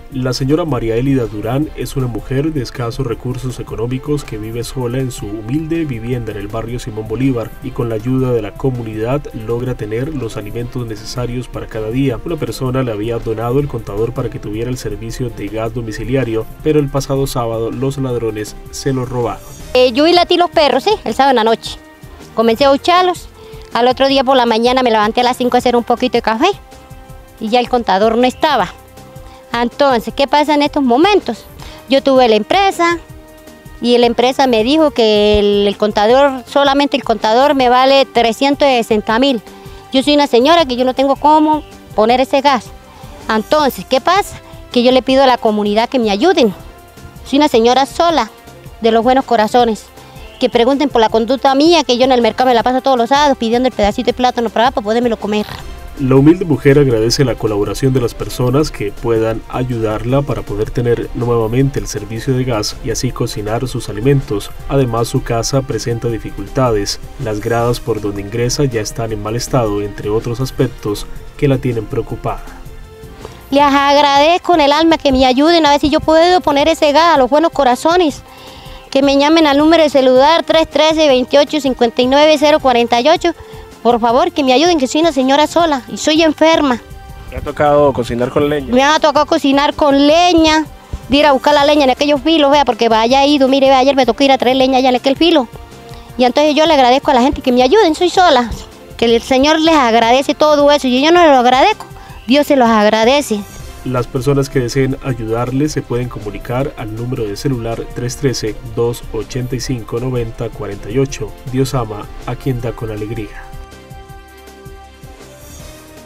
La señora María Elida Durán es una mujer de escasos recursos económicos que vive sola en su humilde vivienda en el barrio Simón Bolívar y con la ayuda de la comunidad logra tener los alimentos necesarios para cada día. Una persona le había donado el contador para que tuviera el servicio de gas domiciliario, pero el pasado sábado los ladrones se lo robaron. Yo latí los perros, sí, el sábado en la noche. Comencé a hucharlos. Al otro día por la mañana me levanté a las 5 a hacer un poquito de café y ya el contador no estaba. Entonces, ¿qué pasa en estos momentos? Yo tuve la empresa y la empresa me dijo que el contador, solamente el contador me vale 360.000. Yo soy una señora que yo no tengo cómo poner ese gas. Entonces, ¿qué pasa? Que yo le pido a la comunidad que me ayuden. Soy una señora sola, de los buenos corazones. Que pregunten por la conducta mía, que yo en el mercado me la paso todos los sábados pidiendo el pedacito de plátano para podérmelo comer. La humilde mujer agradece la colaboración de las personas que puedan ayudarla para poder tener nuevamente el servicio de gas y así cocinar sus alimentos. Además, su casa presenta dificultades. Las gradas por donde ingresa ya están en mal estado, entre otros aspectos que la tienen preocupada. Les agradezco en el alma que me ayuden a ver si yo puedo poner ese gas a los buenos corazones. Que me llamen al número de celular 313-2859-048. Por favor, que me ayuden, que soy una señora sola y soy enferma. ¿Me ha tocado cocinar con leña? Me ha tocado cocinar con leña, de ir a buscar la leña en aquellos filos, vea, porque haya ido, mire, vea, ayer me tocó ir a traer leña allá en aquel filo. Y entonces yo le agradezco a la gente que me ayuden, soy sola. Que el Señor les agradece todo eso y yo no lo agradezco, Dios se los agradece. Las personas que deseen ayudarles se pueden comunicar al número de celular 313-285-9048. Dios ama a quien da con alegría.